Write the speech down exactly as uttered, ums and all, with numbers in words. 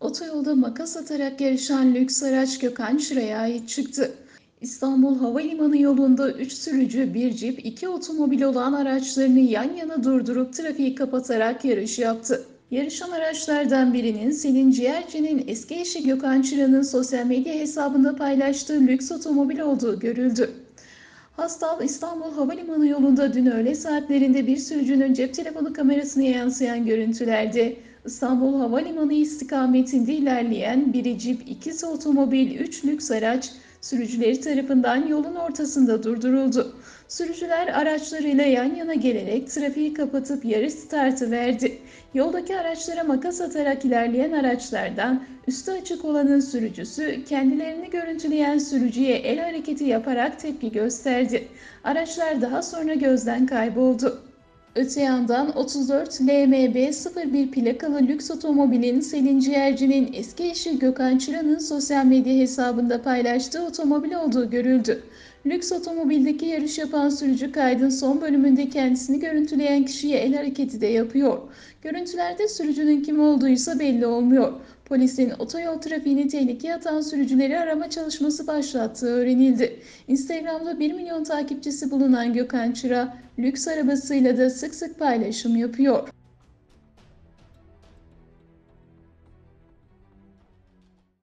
otoyolda makas atarak yarışan lüks araç Gökhan Çıra'ya ait çıktı. İstanbul Havalimanı yolunda üç sürücü, bir cip, iki otomobil olan araçlarını yan yana durdurup trafiği kapatarak yarış yaptı. Yarışan araçlardan birinin Selin Ciğerci'nin eski eşi Gökhan Çıra'nın sosyal medya hesabında paylaştığı lüks otomobil olduğu görüldü. Hastal İstanbul Havalimanı yolunda dün öğle saatlerinde bir sürücünün cep telefonu kamerasına yansıyan görüntülerde İstanbul Havalimanı istikametinde ilerleyen biri cip, ikisi otomobil, üç lüks araç sürücüleri tarafından yolun ortasında durduruldu. Sürücüler araçlarıyla yan yana gelerek trafiği kapatıp yarış startı verdi. Yoldaki araçlara makas atarak ilerleyen araçlardan üstü açık olanın sürücüsü kendilerini görüntüleyen sürücüye el hareketi yaparak tepki gösterdi. Araçlar daha sonra gözden kayboldu. Öte yandan otuz dört L M B sıfır bir plakalı lüks otomobilin Selin Ciğerci'nin eski eşi Gökhan Çıra'nın sosyal medya hesabında paylaştığı otomobil olduğu görüldü. Lüks otomobildeki yarış yapan sürücü kaydın son bölümünde kendisini görüntüleyen kişiye el hareketi de yapıyor. Görüntülerde sürücünün kim olduğuysa belli olmuyor. Polisin otoyol trafiğini tehlikeye atan sürücüleri arama çalışması başlattığı öğrenildi. Instagram'da bir milyon takipçisi bulunan Gökhan Çıra, lüks arabasıyla da sık sık paylaşım yapıyor.